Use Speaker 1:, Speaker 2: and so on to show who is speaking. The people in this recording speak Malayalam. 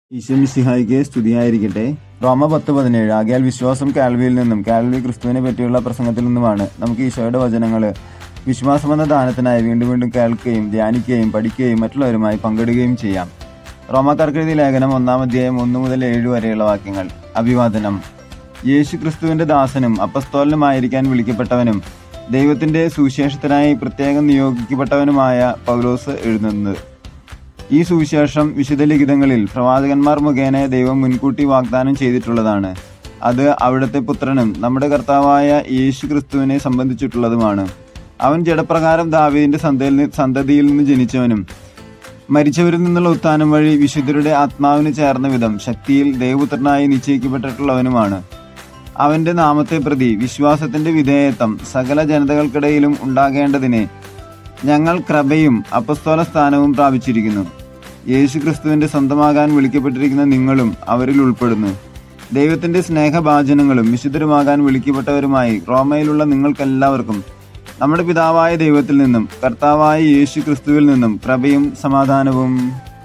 Speaker 1: ഈശോമിശിഹായിക്ക് സ്തുതിയായിരിക്കട്ടെ. റോമ 10:17 ആകയാൽ വിശ്വാസം കാൽവിയിൽ നിന്നും കാൽവി ക്രിസ്തുവിനെ പറ്റിയുള്ള പ്രസംഗത്തിൽ നിന്നുമാണ്. നമുക്ക് ഈശോയുടെ വചനങ്ങൾ വിശ്വാസമെന്ന ദാനത്തിനായി വീണ്ടും വീണ്ടും കേൾക്കുകയും ധ്യാനിക്കുകയും പഠിക്കുകയും മറ്റുള്ളവരുമായി പങ്കിടുകയും ചെയ്യാം. റോമാക്കാർക്കെഴുതിയ ലേഖനം 1-ാം അധ്യായം 1 മുതൽ 7 വരെയുള്ള വാക്യങ്ങൾ. അഭിവാദനം. യേശു ക്രിസ്തുവിന്റെ ദാസനും അപ്പസ്തോലനുമായിരിക്കാൻ വിളിക്കപ്പെട്ടവനും ദൈവത്തിന്റെ സുവിശേഷത്തിനായി പ്രത്യേകം നിയോഗിക്കപ്പെട്ടവനുമായ പൗലോസ് എഴുതുന്നത്. ഈ സുവിശേഷം വിശുദ്ധ ലിഖിതങ്ങളിൽ പ്രവാചകന്മാർ മുഖേന ദൈവം മുൻകൂട്ടി വാഗ്ദാനം ചെയ്തിട്ടുള്ളതാണ്. അത് അവിടുത്തെ പുത്രനും നമ്മുടെ കർത്താവായ യേശു ക്രിസ്തുവിനെ സംബന്ധിച്ചിട്ടുള്ളതുമാണ്. അവൻ ജഡപ്രകാരം ദാവീദിന്റെ സന്തതിയിൽ നിന്ന് ജനിച്ചവനും മരിച്ചവരിൽ നിന്നുള്ള ഉത്ഥാനം വഴി വിശുദ്ധരുടെ ആത്മാവിന് ചേർന്ന വിധം ശക്തിയിൽ ദൈവപുത്രനായി നിശ്ചയിക്കപ്പെട്ടിട്ടുള്ളവനുമാണ്. അവന്റെ നാമത്തെ പ്രതി വിശ്വാസത്തിന്റെ വിധേയത്വം സകല ജനതകൾക്കിടയിലും ഉണ്ടാകേണ്ടതിന് ഞങ്ങൾ കൃപയും അപ്പസ്തോല സ്ഥാനവും പ്രാപിച്ചിരിക്കുന്നു. യേശു ക്രിസ്തുവിന്റെ സ്വന്തമാകാൻ വിളിക്കപ്പെട്ടിരിക്കുന്ന നിങ്ങളും അവരിൽ ഉൾപ്പെടുന്നു. ദൈവത്തിന്റെ സ്നേഹഭാജനങ്ങളും വിശുദ്ധരുമാകാൻ വിളിക്കപ്പെട്ടവരുമായി റോമയിലുള്ള നിങ്ങൾക്കെല്ലാവർക്കും നമ്മുടെ പിതാവായ ദൈവത്തിൽ നിന്നും കർത്താവായ യേശു ക്രിസ്തുവിൽ നിന്നും കൃപയും സമാധാനവും